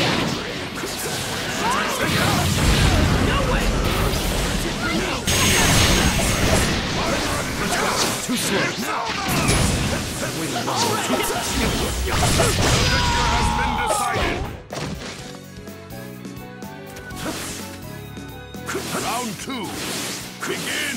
No way! Too slow. Has been decided. Round 2. Begin.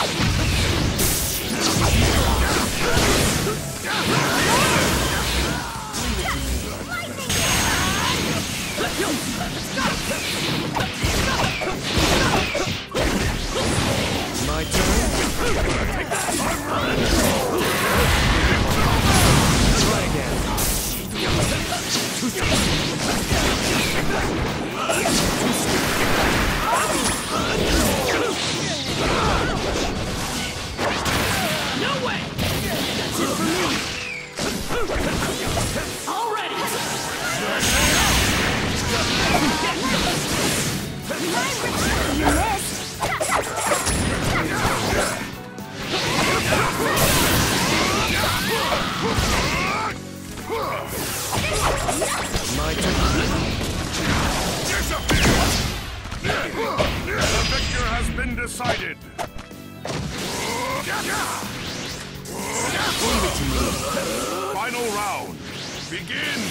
My turn. Try again. No way! That's it for me! Already! You missed. My turn. The victor has been decided. Final round. Begin.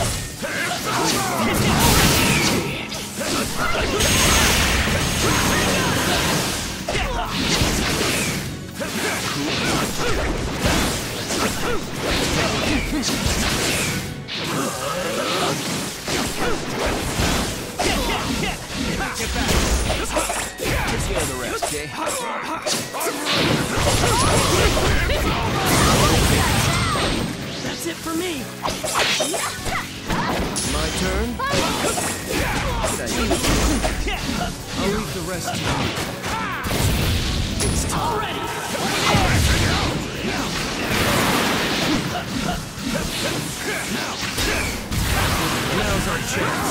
Get back. Let's hear the rest, okay? That's it for me! My turn. I'll leave the rest to you. It's time. Already! Now's our chance.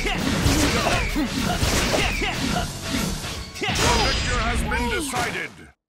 The victor has been decided.